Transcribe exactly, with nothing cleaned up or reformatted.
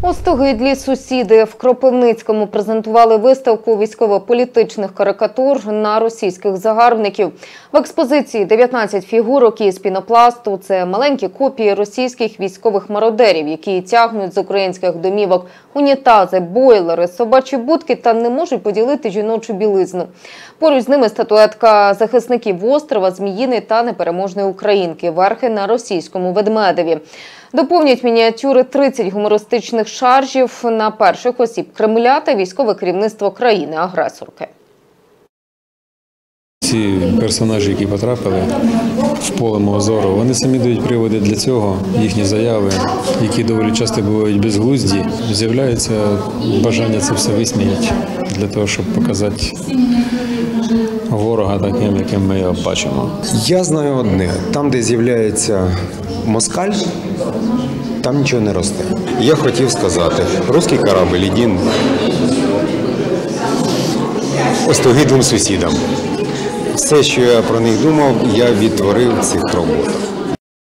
Остогидлі сусіди в Кропивницькому презентували виставку військово-політичних карикатур на російських загарбників. В експозиції дев'ятнадцять фігурок із пінопласту – це маленькі копії російських військових мародерів, які тягнуть з українських домівок унітази, бойлери, собачі будки та не можуть поділити жіночу білизну. Поруч з ними статуетка захисників острова, Зміїний та непереможної українки, верхи на російському ведмедеві. Доповнять мініатюри тридцять гумористичних шаржів на перших осіб Кремля та військове керівництво країни-агресорки. Ці персонажі, які потрапили в поле мого зору, вони самі дають приводи для цього. Їхні заяви, які доволі часто бувають безглузді, з'являється бажання це все висміяти для того, щоб показати ворога таким, яким ми його бачимо. Я знаю одне. Там, де з'являється москаль, там нічого не росте. Я хотів сказати, русський корабль один остогидлим сусідам. Все, що я про них думав, я відтворив в цих роботах.